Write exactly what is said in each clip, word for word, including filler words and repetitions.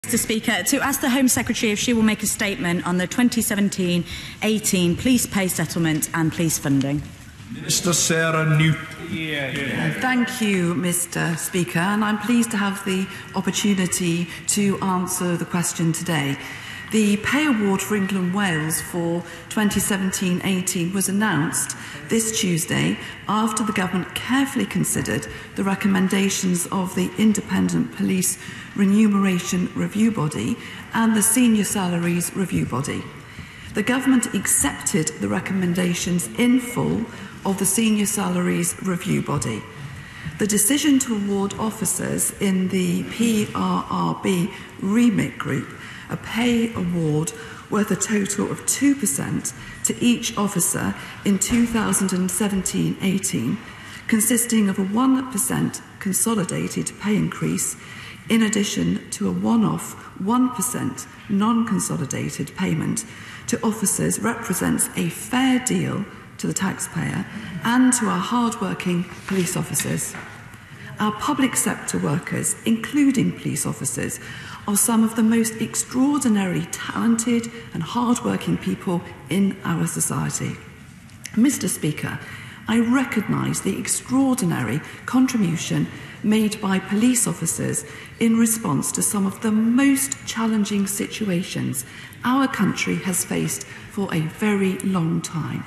Mister Speaker, to ask the Home Secretary if she will make a statement on the twenty seventeen eighteen police pay settlement and police funding. Minister Sarah Newton. Yeah, yeah. Thank you, Mister Speaker, and I'm pleased to have the opportunity to answer the question today. The pay award for England and Wales for twenty seventeen eighteen was announced this Tuesday after the Government carefully considered the recommendations of the Independent Police Remuneration Review Body and the Senior Salaries Review Body. The Government accepted the recommendations in full of the Senior Salaries Review Body. The decision to award officers in the P R R B remit group a pay award worth a total of two percent to each officer in two thousand seventeen eighteen, consisting of a one percent consolidated pay increase in addition to a one-off one percent non-consolidated payment to officers, represents a fair deal to the taxpayer and to our hard-working police officers. Our public sector workers, including police officers, are some of the most extraordinary, talented and hard-working people in our society. Mister Speaker, I recognise the extraordinary contribution made by police officers in response to some of the most challenging situations our country has faced for a very long time.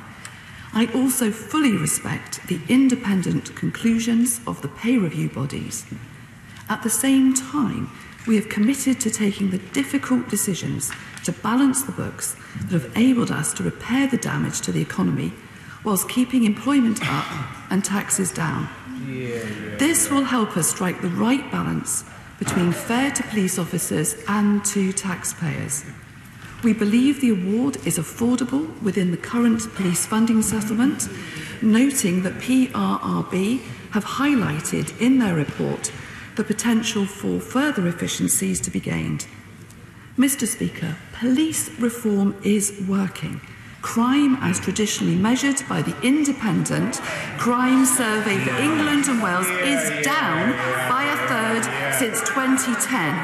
I also fully respect the independent conclusions of the pay review bodies. At the same time, we have committed to taking the difficult decisions to balance the books that have enabled us to repair the damage to the economy whilst keeping employment up and taxes down. Yeah, yeah, this will help us strike the right balance between fair to police officers and to taxpayers. We believe the award is affordable within the current police funding settlement, noting that P R R B have highlighted in their report the potential for further efficiencies to be gained. Mister Speaker, police reform is working. Crime, as traditionally measured by the Independent Crime Survey for England and Wales, is down by a third since twenty ten.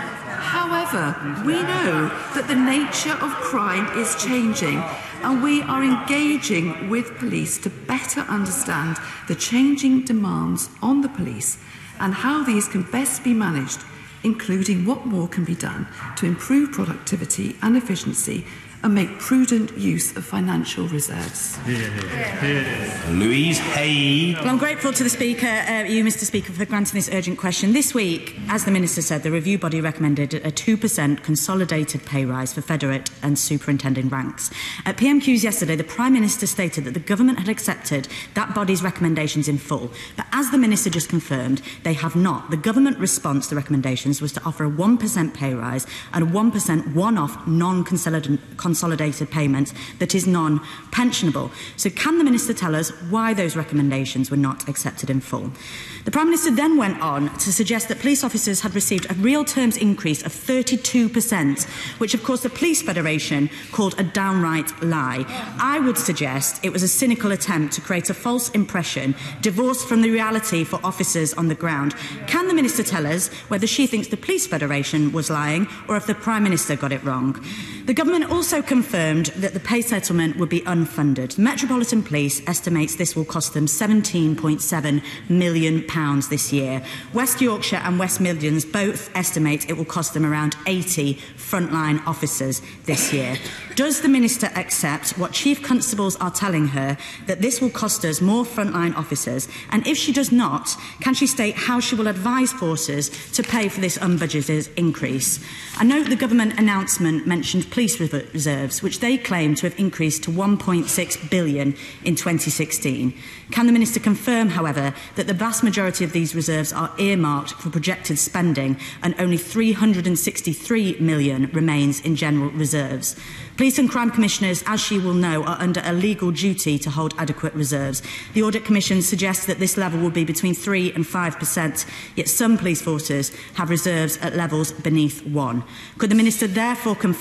However, we know that the nature of crime is changing, and we are engaging with police to better understand the changing demands on the police and how these can best be managed, including what more can be done to improve productivity and efficiency and make prudent use of financial reserves. Yeah, yeah, yeah. Louise Hay. Well, I'm grateful to the Speaker, uh, you, Mister Speaker, for granting this urgent question. This week, as the Minister said, the review body recommended a two percent consolidated pay rise for federate and superintending ranks. At P M Qs yesterday, the Prime Minister stated that the Government had accepted that body's recommendations in full. But as the Minister just confirmed, they have not. The Government response to the recommendations was to offer a one percent pay rise and a one percent one-off non-consolidated consolidated payment that is non-pensionable. So can the Minister tell us why those recommendations were not accepted in full? The Prime Minister then went on to suggest that police officers had received a real terms increase of thirty-two percent, which of course the Police Federation called a downright lie. I would suggest it was a cynical attempt to create a false impression, divorced from the reality for officers on the ground. Can the Minister tell us whether she thinks the Police Federation was lying or if the Prime Minister got it wrong? The Government also confirmed that the pay settlement would be unfunded. The Metropolitan Police estimates this will cost them seventeen point seven million pounds this year. West Yorkshire and West Midlands both estimate it will cost them around eighty frontline officers this year. Does the Minister accept what Chief Constables are telling her, that this will cost us more frontline officers? And if she does not, can she state how she will advise forces to pay for this unbudgeted increase? I note the Government announcement mentioned police reserves, which they claim to have increased to one point six billion pounds in twenty sixteen. Can the Minister confirm, however, that the vast majority of these reserves are earmarked for projected spending and only three hundred sixty-three million pounds remains in general reserves? Police and Crime Commissioners, as she will know, are under a legal duty to hold adequate reserves. The Audit Commission suggests that this level will be between three and five percent, yet some police forces have reserves at levels beneath one. Could the Minister therefore confirm if they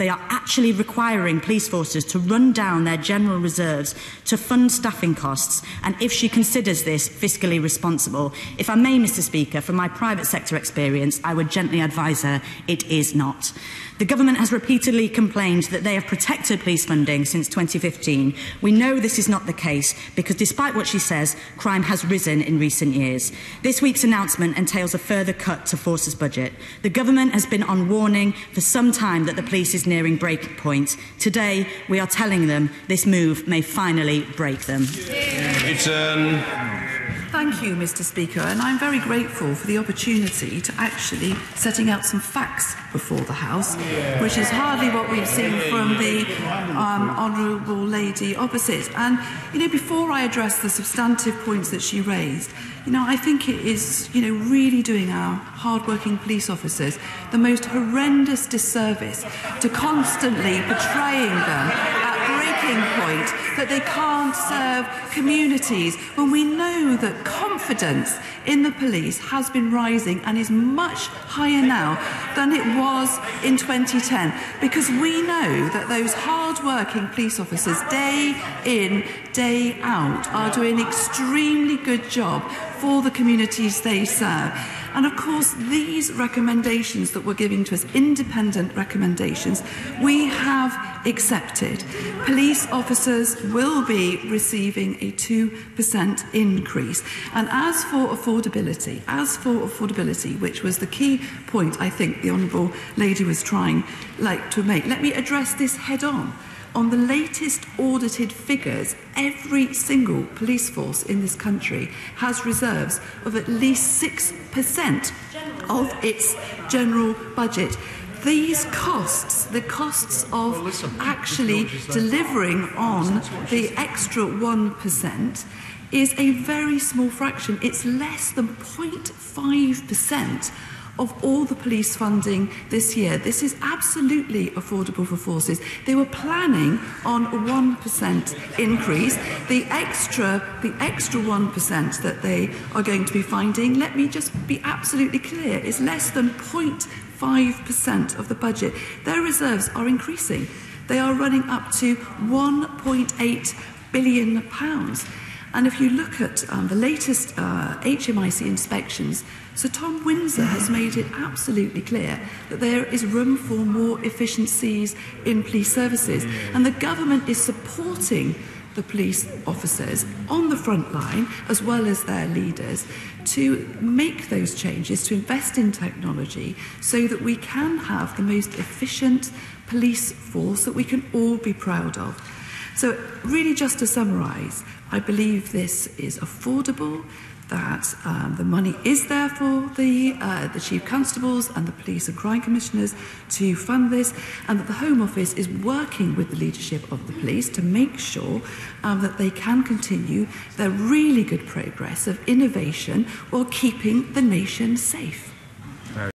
they are actually requiring police forces to run down their general reserves to fund staffing costs, and if she considers this fiscally responsible. If I may, Mr Speaker, from my private sector experience, I would gently advise her it is not. The government has repeatedly complained that they have protected police funding since twenty fifteen. We know this is not the case because, despite what she says, crime has risen in recent years. This week's announcement entails a further cut to Force's budget. The government has been on warning for some time that the police is nearing breaking point. Today, we are telling them this move may finally break them. Return. Thank you, Mr Speaker, and I'm very grateful for the opportunity to actually setting out some facts before the House, which is hardly what we've seen from the um, honourable lady opposite. And, you know, before I address the substantive points that she raised, you know, I think it is, you know, really doing our hard-working police officers the most horrendous disservice to constantly portraying them at breaking point that they can't serve communities when we know that confidence in the police has been rising and is much higher now than it was in twenty ten, because we know that those hard-working police officers day in, day out are doing an extremely good job for the communities they serve. And of course, these recommendations that were giving to us, independent recommendations, we have accepted. Police officers will be receiving a two percent increase. And as for affordability, as for affordability, which was the key point I think the Honourable Lady was trying like, to make, let me address this head on. On the latest audited figures, every single police force in this country has reserves of at least six percent of its general budget. These costs, the costs of actually delivering on the extra one percent, is a very small fraction. It's less than zero point five percent of all the police funding this year. This is absolutely affordable for forces. They were planning on a one percent increase. The extra, the extra one percent that they are going to be finding, let me just be absolutely clear, is less than zero point five percent of the budget. Their reserves are increasing. They are running up to one point eight billion pounds. And if you look at um, the latest uh, H M I C inspections, Sir Tom Windsor has made it absolutely clear that there is room for more efficiencies in police services. And the government is supporting the police officers on the front line, as well as their leaders, to make those changes, to invest in technology, so that we can have the most efficient police force that we can all be proud of. So really, just to summarise, I believe this is affordable, that um, the money is there for the, uh, the Chief Constables and the Police and Crime Commissioners to fund this, and that the Home Office is working with the leadership of the police to make sure um, that they can continue their really good progress of innovation while keeping the nation safe.